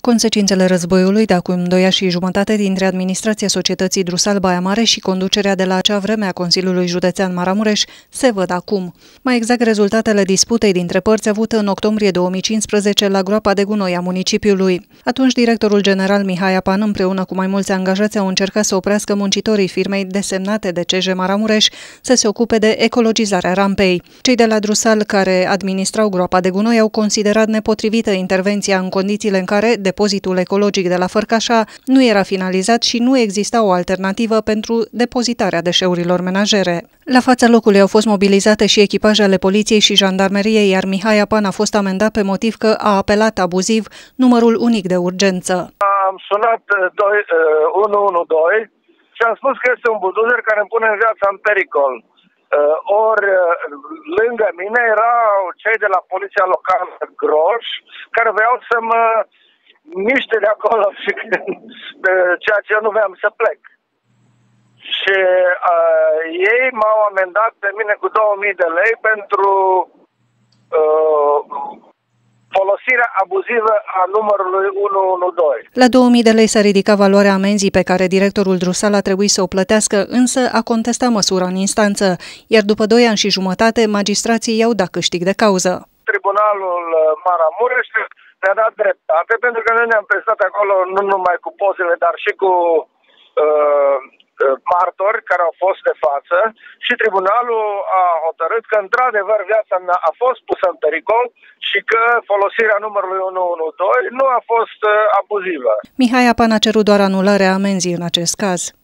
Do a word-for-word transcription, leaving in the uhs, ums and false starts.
Consecințele războiului de acum doi ani și jumătate dintre administrația societății Drusal Baia Mare și conducerea de la acea vreme a Consiliului Județean Maramureș se văd acum. Mai exact, rezultatele disputei dintre părți avute în octombrie două mii cincisprezece la groapa de gunoi a municipiului. Atunci, directorul general Mihai Apan împreună cu mai mulți angajați au încercat să oprească muncitorii firmei desemnate de C J Maramureș să se ocupe de ecologizarea rampei. Cei de la Drusal, care administrau groapa de gunoi, au considerat nepotrivită intervenția în condițiile în care depozitul ecologic de la Fărcașa nu era finalizat și nu exista o alternativă pentru depozitarea deșeurilor menajere. La fața locului au fost mobilizate și echipaje ale poliției și jandarmeriei, iar Mihai Apan a fost amendat pe motiv că a apelat abuziv numărul unic de urgență. Am sunat unu unu doi și am spus că este un buldozer care îmi pune viața în pericol. Ori lângă mine erau cei de la poliția locală Groș, care vreau să mă miște de acolo și ceea ce eu nu vreau să plec. Și uh, ei m-au amendat pe mine cu două mii de lei pentru uh, folosirea abuzivă a numărului unu unu doi. La două mii de lei s-a ridicat valoarea amenzii pe care directorul Drusal a trebuit să o plătească, însă a contestat măsura în instanță, iar după doi ani și jumătate magistrații i-au dat câștig de cauză. Tribunalul Maramureș ne-a dat dreptate, pentru că noi ne-am prestat acolo nu numai cu pozele, dar și cu uh, martori care au fost de față și tribunalul a hotărât că într-adevăr viața mea a fost pusă în pericol și că folosirea numărului unu unu doi nu a fost uh, abuzivă. Mihai Apan a cerut doar anularea amenzii în acest caz.